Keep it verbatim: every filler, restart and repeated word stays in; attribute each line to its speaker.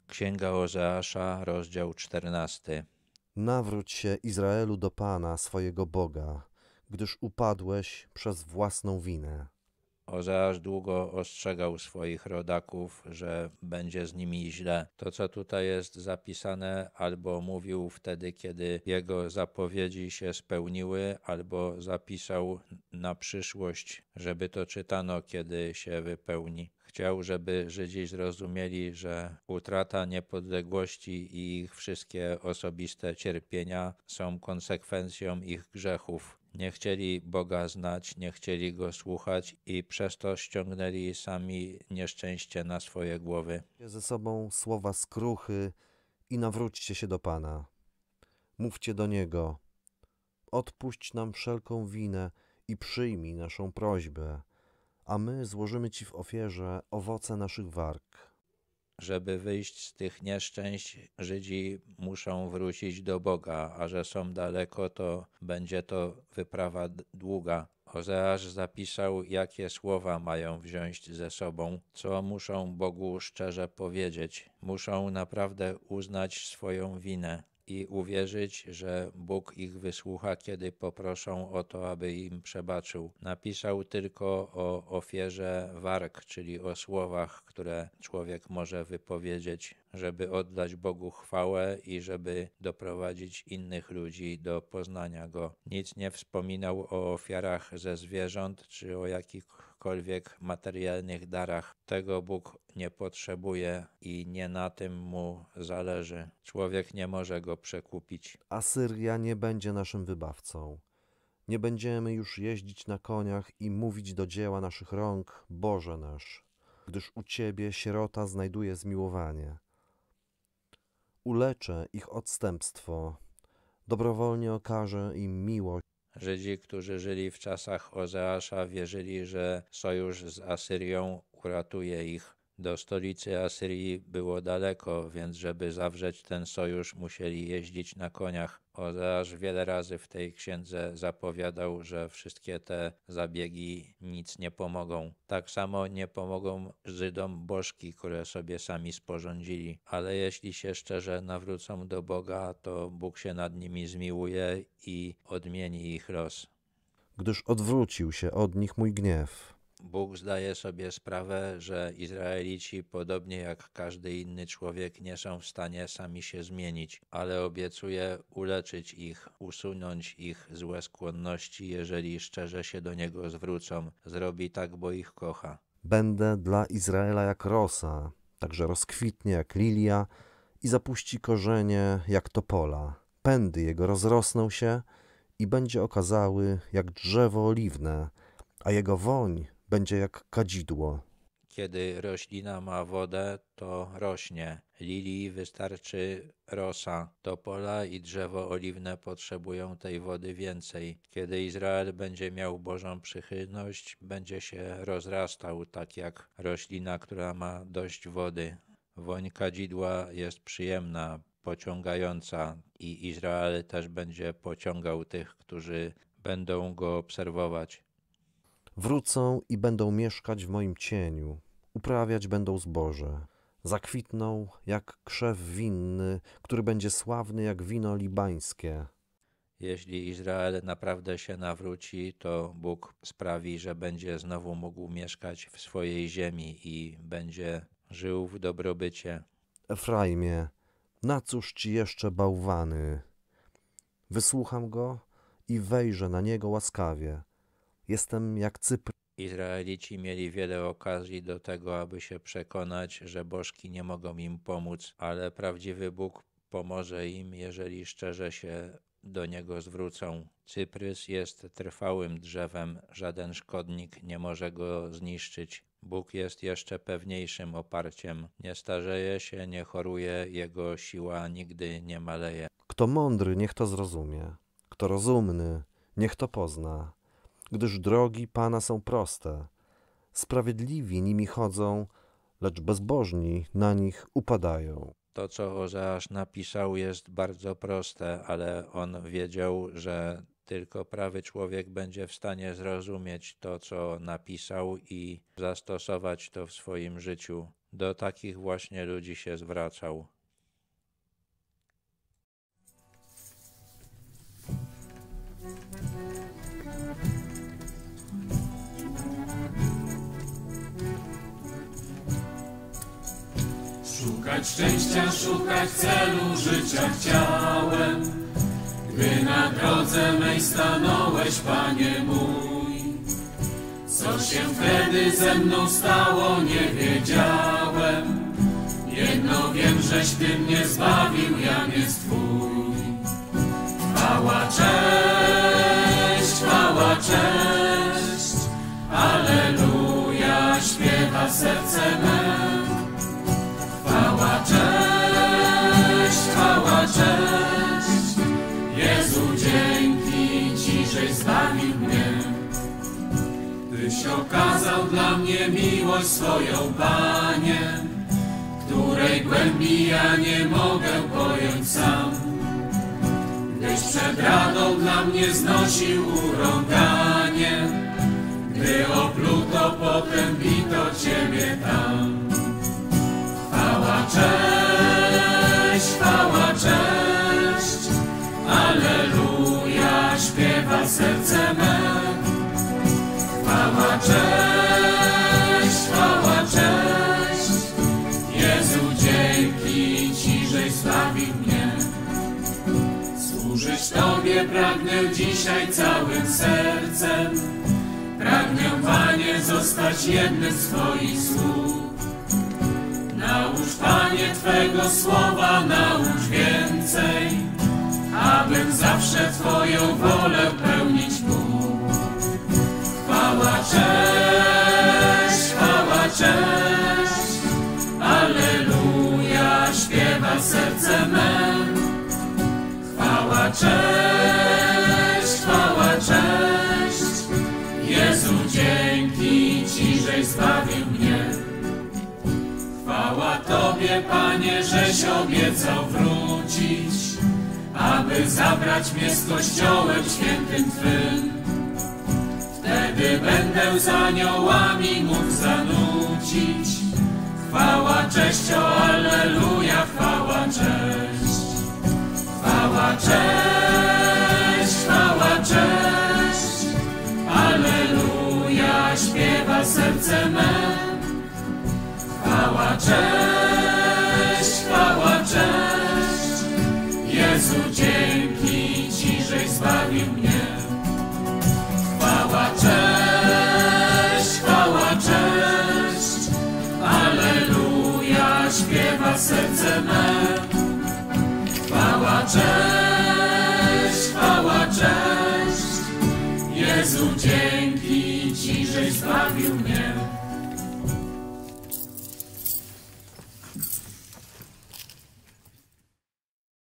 Speaker 1: Księga Ozeasza, rozdział czternasty.
Speaker 2: Nawróć się, Izraelu, do Pana, swojego Boga, gdyż upadłeś przez własną winę.
Speaker 1: Ozeasz długo ostrzegał swoich rodaków, że będzie z nimi źle. To, co tutaj jest zapisane, albo mówił wtedy, kiedy jego zapowiedzi się spełniły, albo zapisał na przyszłość, żeby to czytano, kiedy się wypełni. Chciał, żeby Żydzi zrozumieli, że utrata niepodległości i ich wszystkie osobiste cierpienia są konsekwencją ich grzechów. Nie chcieli Boga znać, nie chcieli Go słuchać i przez to ściągnęli sami nieszczęście na swoje głowy.
Speaker 2: Ze sobą słowa skruchy i nawróćcie się do Pana. Mówcie do Niego, odpuść nam wszelką winę i przyjmij naszą prośbę, a my złożymy Ci w ofierze owoce naszych warg.
Speaker 1: Żeby wyjść z tych nieszczęść, Żydzi muszą wrócić do Boga, a że są daleko, to będzie to wyprawa długa. Ozeasz zapisał, jakie słowa mają wziąć ze sobą, co muszą Bogu szczerze powiedzieć. Muszą naprawdę uznać swoją winę i uwierzyć, że Bóg ich wysłucha, kiedy poproszą o to, aby im przebaczył. Napisał tylko o ofierze warg, czyli o słowach, które człowiek może wypowiedzieć, żeby oddać Bogu chwałę i żeby doprowadzić innych ludzi do poznania Go. Nic nie wspominał o ofiarach ze zwierząt czy o jakichkolwiek materialnych darach. Tego Bóg nie potrzebuje i nie na tym mu zależy. Człowiek nie może go przekupić.
Speaker 2: Asyria nie będzie naszym wybawcą. Nie będziemy już jeździć na koniach i mówić do dzieła naszych rąk, Boże nasz, gdyż u Ciebie sierota znajduje zmiłowanie. Uleczę ich odstępstwo, dobrowolnie okażę im miłość.
Speaker 1: Żydzi, którzy żyli w czasach Ozeasza, wierzyli, że sojusz z Asyrią uratuje ich. Do stolicy Asyrii było daleko, więc żeby zawrzeć ten sojusz, musieli jeździć na koniach. Ozeasz wiele razy w tej księdze zapowiadał, że wszystkie te zabiegi nic nie pomogą. Tak samo nie pomogą Żydom bożki, które sobie sami sporządzili. Ale jeśli się szczerze nawrócą do Boga, to Bóg się nad nimi zmiłuje i odmieni ich los.
Speaker 2: Gdyż odwrócił się od nich mój gniew.
Speaker 1: Bóg zdaje sobie sprawę, że Izraelici, podobnie jak każdy inny człowiek, nie są w stanie sami się zmienić, ale obiecuje uleczyć ich, usunąć ich złe skłonności, jeżeli szczerze się do Niego zwrócą. Zrobi tak, bo ich kocha.
Speaker 2: Będę dla Izraela jak rosa, także rozkwitnie jak lilia i zapuści korzenie jak topola. Pędy jego rozrosną się i będzie okazały jak drzewo oliwne, a jego woń będzie jak kadzidło.
Speaker 1: Kiedy roślina ma wodę, to rośnie. Lilii wystarczy rosa. Topola i drzewo oliwne potrzebują tej wody więcej. Kiedy Izrael będzie miał Bożą przychylność, będzie się rozrastał, tak jak roślina, która ma dość wody. Woń kadzidła jest przyjemna, pociągająca i Izrael też będzie pociągał tych, którzy będą go obserwować.
Speaker 2: Wrócą i będą mieszkać w moim cieniu, uprawiać będą zboże. Zakwitną jak krzew winny, który będzie sławny jak wino libańskie.
Speaker 1: Jeśli Izrael naprawdę się nawróci, to Bóg sprawi, że będzie znowu mógł mieszkać w swojej ziemi i będzie żył w dobrobycie.
Speaker 2: Efraimie, na cóż ci jeszcze bałwany? Wysłucham go i wejrzę na niego łaskawie. Jestem jak Cypr.
Speaker 1: Izraelici mieli wiele okazji do tego, aby się przekonać, że bożki nie mogą im pomóc, ale prawdziwy Bóg pomoże im, jeżeli szczerze się do Niego zwrócą. Cyprys jest trwałym drzewem, żaden szkodnik nie może go zniszczyć. Bóg jest jeszcze pewniejszym oparciem. Nie starzeje się, nie choruje, Jego siła nigdy nie maleje.
Speaker 2: Kto mądry, niech to zrozumie. Kto rozumny, niech to pozna. Gdyż drogi Pana są proste. Sprawiedliwi nimi chodzą, lecz bezbożni na nich upadają.
Speaker 1: To, co Ozeasz napisał, jest bardzo proste, ale on wiedział, że tylko prawy człowiek będzie w stanie zrozumieć to, co napisał i zastosować to w swoim życiu. Do takich właśnie ludzi się zwracał.
Speaker 3: Szukać szczęścia, szukać celu życia chciałem, gdy na drodze mej stanąłeś, Panie mój. Co się wtedy ze mną stało, nie wiedziałem. Jedno wiem, żeś Ty mnie zbawił, Jan jest Twój. Chwała, cześć, chwała, cześć, alleluja, śpiewa serce me. Chwała, cześć, chwała, cześć, Jezu, dzięki Ci, żeś zbawił mnie. Tyś okazał dla mnie miłość swoją, Panie, której głębi ja nie mogę pojąć sam. Gdyś przed radą dla mnie znosił urąganie, gdy opluto, potem bito Ciebie tam. Chwała, cześć, chwała, cześć, alleluja, śpiewa serce me. Chwała, cześć, chwała, cześć, Jezu, dzięki Ci, żeś zbawił mnie. Służyć Tobie pragnę dzisiaj całym sercem. Pragnę, Panie, zostać jednym z Twoich sług. Naucz, Panie, Twego słowa, naucz więcej, abym zawsze Twoją wolę pełnić mógł. Chwała, cześć, chwała, cześć, alleluja, śpiewa serce me. Chwała, cześć, chwała, cześć, Jezu, dzięki Ci, żeś zbawił mnie. Chwała Tobie, Panie, żeś obiecał wrócić, aby zabrać mnie z Kościołem świętym Twym. Wtedy będę z aniołami mógł zanucić. Chwała, cześć, o alleluja, chwała, cześć. Chwała, cześć, chwała, cześć, alleluja, śpiewa serce me. Chwała, cześć, chwała, cześć, Jezu, dzięki Ci, żeś zbawił mnie. Chwała, cześć, chwała, cześć, alleluja, śpiewa serce me. Chwała, cześć, chwała, cześć, Jezu, dzięki Ci, żeś zbawił mnie.